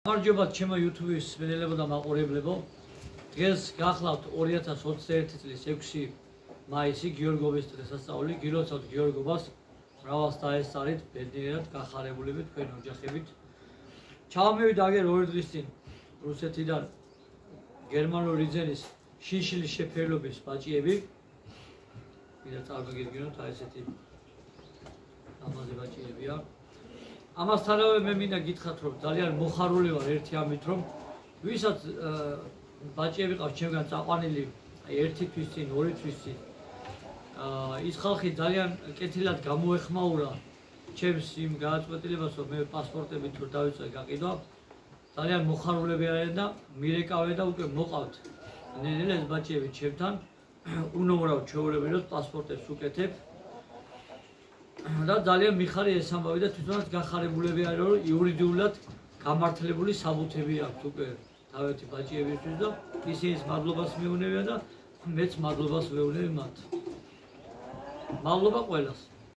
გამარჯობა ჩემო YouTube-ის მსმენელებო და მაყურებლებო. დღეს გახლავთ 2021 წლის 6 მაისი გიორგობის დღესასწაული. გილოცავთ გიორგობას მრავალს დაესწარით, ბედნიერად გახარებულებით თქვენ ოჯახებით. ჩავამივიდა აგერ 2 დღის წინ რუსეთიდან გერმანული რიძენის შიშილის შეფერილობის ბაჭიები. ვიდა წარმოგიდგენოთ აი ესეთი ამაზე ბაჭიებია. ამასთანავე მე მინდა გითხრათ, რომ ძალიან მოხარული ვარ ერთი ამით, რომ ვისაც ბაჭიები ყავს ჩემგან წაყვანილი, აი 1 თვის წინ, 2 თვის წინ, ის ხალხი ძალიან კეთილად გამოეხმაურა ჩემს იმ გადაწყვეტილებას, რომ მე პასპორტები თუ დავიწყე გაყიდვა. ძალიან მოხარულები არიან და მირეკავენ და უკვე მოყავთ ნელ-ნელა ეს ბაჭიები ჩემთან. უნომრავ ჩვეულებრივად პასპორტებს უკეთებ. და ძალიან მიხარი ეს ამბავი და თვითონაც გახარებულები არიან, რომ იურიდიულად გამართლებული საბუთები აქვს უკვე თავეთი ბაჭიებისთვის და ისინიც მადლობას მეუნებიან და მეც მადლობას ვეუბნები მათ. მადლობა ყველას.